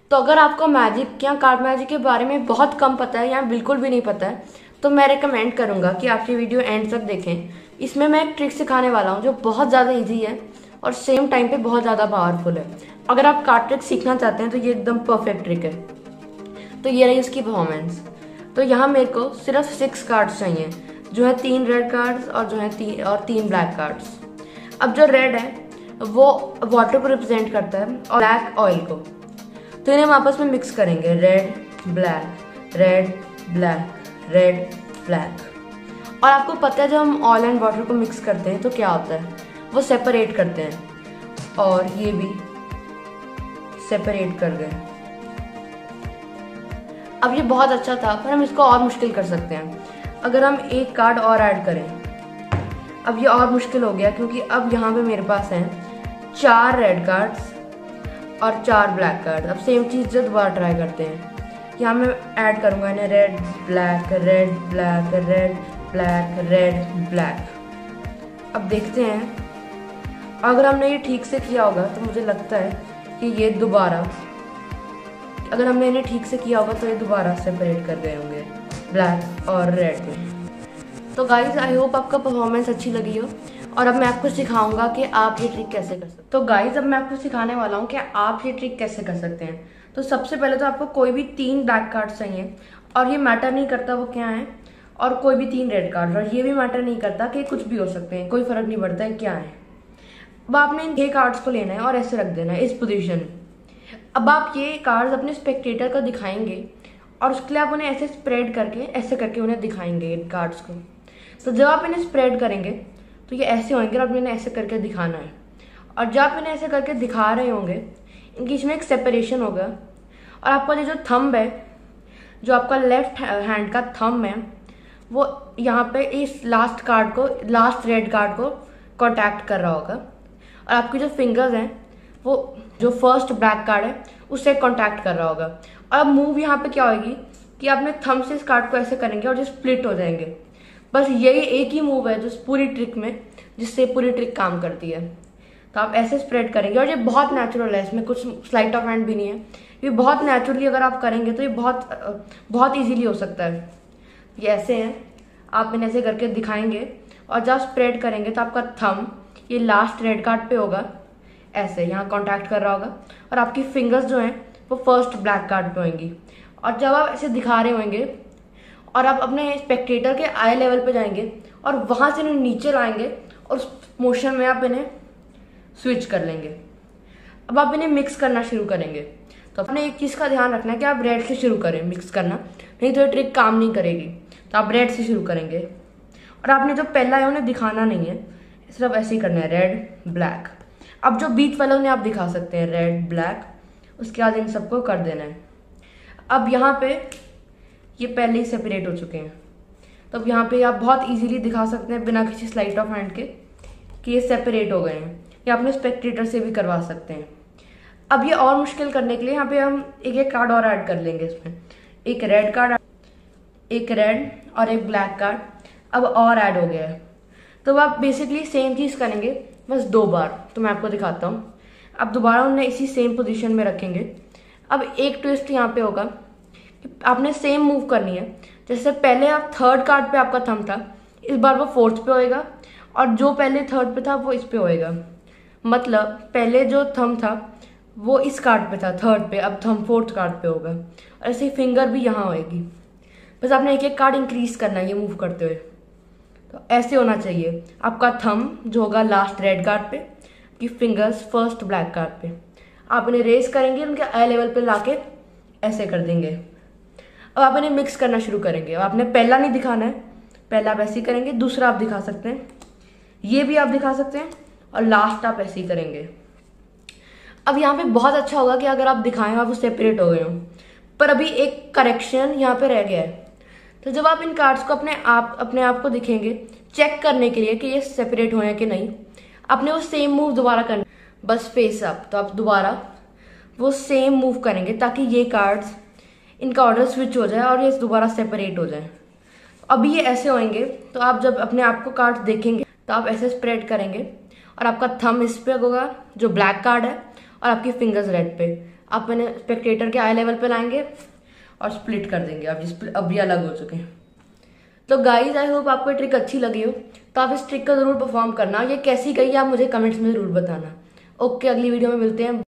तो अगर आपको मैजिक या कार्ड मैजिक के बारे में बहुत कम पता है या बिल्कुल भी नहीं पता है, तो मैं रिकमेंड करूँगा कि आप ये वीडियो एंड तक देखें। इसमें मैं एक ट्रिक सिखाने वाला हूँ जो बहुत ज़्यादा ईजी है और सेम टाइम पे बहुत ज़्यादा पावरफुल है। अगर आप कार्ड ट्रिक सीखना चाहते हैं तो ये एकदम परफेक्ट ट्रिक है। तो ये रही इसकी परफॉर्मेंस। तो यहाँ मेरे को सिर्फ 6 कार्ड्स चाहिए, जो है 3 रेड कार्ड्स और जो है 3 ब्लैक कार्ड्स। अब जो रेड है वो वाटर को रिप्रेजेंट करता है और ब्लैक ऑयल को। तो इन्हें हम आपस में मिक्स करेंगे, red black, red black, red black. और आपको पता है जब हम ऑयल एंड वाटर को मिक्स करते हैं तो क्या होता है, वो सेपरेट करते हैं और ये भी सेपरेट कर गए। अब ये बहुत अच्छा था, पर हम इसको और मुश्किल कर सकते हैं अगर हम एक कार्ड और ऐड करें। अब ये और मुश्किल हो गया क्योंकि अब यहाँ पे मेरे पास हैं 4 रेड कार्ड्स और 4 ब्लैक कार्ड। अब सेम चीज़ जो दोबारा ट्राई करते हैं। यहाँ मैं ऐड करूँगा इन्हें red black, red black, red black, red black. अब देखते हैं अगर हमने ये ठीक से किया होगा तो मुझे लगता है कि ये दोबारा, अगर हमने इन्हें ठीक से किया होगा तो ये दोबारा सेपरेट कर गए होंगे ब्लैक और रेड में। तो गाइज आई होप आपका परफॉर्मेंस अच्छी लगी हो और अब मैं आपको सिखाऊंगा कि आप ये ट्रिक कैसे कर सकते हैं। तो गाइज अब मैं आपको सिखाने वाला हूँ कि आप ये ट्रिक कैसे कर सकते हैं। तो सबसे पहले तो आपको कोई भी 3 ब्लैक कार्ड चाहिए और ये मैटर नहीं करता वो क्या है, और कोई भी 3 रेड कार्ड, और ये भी मैटर नहीं करता कि कुछ भी हो सकते हैं, कोई फर्क नहीं पड़ता है क्या है। अब आपने इन 6 कार्ड्स को लेना है और ऐसे रख देना है इस पोजीशन में। अब आप ये कार्ड्स अपने स्पेक्टेटर को दिखाएंगे और उसके लिए आप उन्हें ऐसे स्प्रेड करके, ऐसे करके उन्हें दिखाएंगे इन कार्ड्स को। तो जब आप इन्हें स्प्रेड करेंगे तो ये ऐसे होंगे और आप इन्हें ऐसे करके दिखाना है। और जब आप इन्हें ऐसे करके दिखा रहे होंगे इनकी इसमें एक सेपरेशन होगा और आपका जो थंब है, जो आपका लेफ्ट हैंड का थंब है, वो यहाँ पे इस लास्ट कार्ड को, लास्ट रेड कार्ड को कॉन्टैक्ट कर रहा होगा और आपकी जो फिंगर्स हैं वो जो फर्स्ट ब्लैक कार्ड है उससे कॉन्टैक्ट कर रहा होगा। और अब मूव यहाँ पे क्या होगी कि आपने थंब से इस कार्ड को ऐसे करेंगे और जो स्प्लिट हो जाएंगे। बस यही एक ही मूव है जो पूरी ट्रिक में, जिससे पूरी ट्रिक काम करती है। तो आप ऐसे स्प्रेड करेंगे और ये बहुत नेचुरल है, इसमें कुछ स्लाइट ऑफ हैंड भी नहीं है। ये बहुत नेचुरली अगर आप करेंगे तो ये बहुत इजीली हो सकता है। ये ऐसे हैं, आप इन्हें ऐसे करके दिखाएंगे और जब स्प्रेड करेंगे तो आपका थंब ये लास्ट रेड कार्ड पे होगा, ऐसे यहाँ कॉन्टैक्ट कर रहा होगा और आपकी फिंगर्स जो हैं वो फर्स्ट ब्लैक कार्ड पे होंगी। और जब आप ऐसे दिखा रहे होंगे और आप अपने स्पेक्टेटर के आई लेवल पे जाएंगे और वहां से इन्हें नीचे लाएंगे और उस मोशन में आप इन्हें स्विच कर लेंगे। अब आप इन्हें मिक्स करना शुरू करेंगे। तो आपने एक चीज़ का ध्यान रखना है कि आप रेड से शुरू करें मिक्स करना, नहीं तो ये ट्रिक काम नहीं करेगी। तो आप रेड से शुरू करेंगे और आपने जो पहला है उन्हें दिखाना नहीं है, सिर्फ ऐसे ही करना है, रेड ब्लैक। अब जो बीच वाला उन्हें आप दिखा सकते हैं, रेड ब्लैक, उसके बाद इन सबको कर देना है। अब यहाँ पे ये पहले ही सेपरेट हो चुके हैं, तो अब यहाँ पे आप बहुत इजीली दिखा सकते हैं बिना किसी स्लाइट ऑफ हैंड के कि ये सेपरेट हो गए हैं, या अपने स्पेक्टेटर से भी करवा सकते हैं। अब ये और मुश्किल करने के लिए यहाँ पे हम एक कार्ड और ऐड कर लेंगे इसमें, एक रेड कार्ड, एक रेड और एक ब्लैक कार्ड अब और ऐड हो गया है। तो आप बेसिकली सेम चीज़ करेंगे बस 2 बार। तो मैं आपको दिखाता हूँ। अब दोबारा उन्हें इसी सेम पोजीशन में रखेंगे। अब एक ट्विस्ट यहाँ पे होगा कि आपने सेम मूव करनी है। जैसे पहले आप 3rd कार्ड पे आपका थंब था, इस बार वो 4th पे होएगा और जो पहले 3rd पे था वो इस पे होएगा। मतलब पहले जो थंब था वो इस कार्ड पे था 3rd पे, अब थंब 4th कार्ड पे होगा। और ऐसे ही फिंगर भी यहाँ होएगी। बस आपने एक कार्ड इंक्रीज करना है ये मूव करते हुए। तो ऐसे होना चाहिए, आपका थंब जो होगा लास्ट रेड कार्ड पे, की फिंगर्स फर्स्ट ब्लैक कार्ड पे। आप इन्हें रेस करेंगे, उनके आई लेवल पे लाके ऐसे कर देंगे। अब आप इन्हें मिक्स करना शुरू करेंगे। अब आपने पहला नहीं दिखाना है, पहला आप ऐसे ही करेंगे, दूसरा आप दिखा सकते हैं, ये भी आप दिखा सकते हैं, और लास्ट आप ऐसे ही करेंगे। अब यहाँ पे बहुत अच्छा होगा कि अगर आप दिखाएं और वो सेपरेट हो गए हों, पर अभी एक करेक्शन यहाँ पे रह गया है। तो जब आप इन कार्ड्स को अपने आप को दिखेंगे चेक करने के लिए कि ये सेपरेट हुए हैं कि नहीं, आपने वो सेम मूव दोबारा करना, बस फेस अप। तो आप दोबारा वो सेम मूव करेंगे ताकि ये कार्ड्स, इनका ऑर्डर स्विच हो जाए और ये दोबारा सेपरेट हो जाए। अभी ये ऐसे होंगे, तो आप जब अपने आप को कार्ड्स देखेंगे तो आप ऐसे स्प्रेड करेंगे और आपका थंब इस पे होगा जो ब्लैक कार्ड है और आपकी फिंगर्स रेड पे। अपने स्पेक्टेटर के आई लेवल पे लाएंगे और स्प्लिट कर देंगे। अब ये अलग हो चुके हैं। तो गाइज आई होप आपको ट्रिक अच्छी लगी हो, तो आप इस ट्रिक का जरूर परफॉर्म करना। ये कैसी गई आप मुझे कमेंट्स में जरूर बताना। ओके, अगली वीडियो में मिलते हैं।